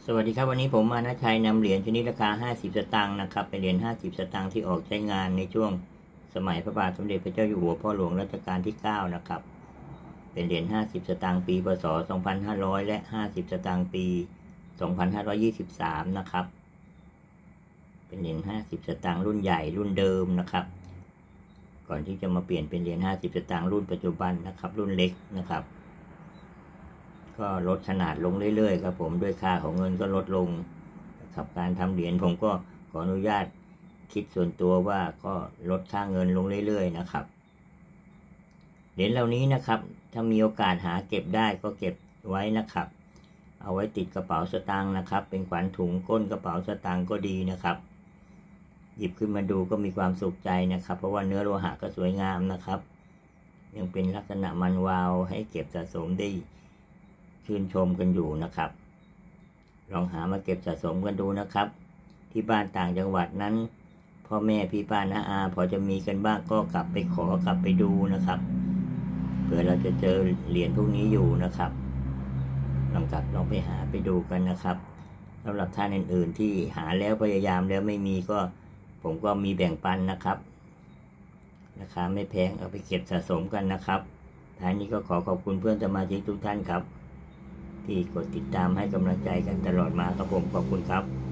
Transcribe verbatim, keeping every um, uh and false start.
สวัสดีครับวันนี้ผมมานะชัยนำเหรียญชนิดราคาห้าสิบสตางค์นะครับเป็นเหรียญห้าสิบสตางค์ที่ออกใช้งานในช่วงสมัยพระบาทสมเด็จพระเจ้าอยู่หัวพ่อหลวงรัชกาลที่เก้านะครับเป็นเหรียญห้าสิบสตางค์ปีพ.ศ. สองพันห้าร้อยและห้าสิบสตางค์ปีสองพันห้าร้อยยี่สิบสามนะครับเป็นเหรียญห้าสิบสตางค์รุ่นใหญ่รุ่นเดิมนะครับก่อนที่จะมาเปลี่ยนเป็นเหรียญห้าสิบสตางค์รุ่นปัจจุบันนะครับรุ่นเล็กนะครับก็ลดขนาดลงเรื่อยๆครับผมด้วยค่าของเงินก็ลดลงนะครับการทำเหรียญผมก็ขออนุญาตคิดส่วนตัวว่าก็ลดค่าเงินลงเรื่อยๆนะครับเหรียญเหล่านี้นะครับถ้ามีโอกาสหาเก็บได้ก็เก็บไว้นะครับเอาไว้ติดกระเป๋าสตางค์นะครับเป็นขวัญถุงก้นกระเป๋าสตางค์ก็ดีนะครับหยิบขึ้นมาดูก็มีความสุขใจนะครับเพราะว่าเนื้อโลหะก็สวยงามนะครับยังเป็นลักษณะมันวาวให้เก็บสะสมได้ชื่นชมกันอยู่นะครับลองหามาเก็บสะสมกันดูนะครับที่บ้านต่างจังหวัดนั้นพ่อแม่พี่ป้าน้าอาพอจะมีกันบ้างก็กลับไปขอกลับไปดูนะครับเผื่อเราจะเจอเหรียญพวกนี้อยู่นะครับลองกลับลองไปหาไปดูกันนะครับสำหรับท่านอื่นๆที่หาแล้วพยายามแล้วไม่มีก็ผมก็มีแบ่งปันนะครับราคาไม่แพงเอาไปเก็บสะสมกันนะครับท้ายนี้ก็ขอขอบคุณเพื่อนสมาชิกทุกท่านครับที่กดติดตามให้กำลังใจกันตลอดมาครับผมขอบคุณครับ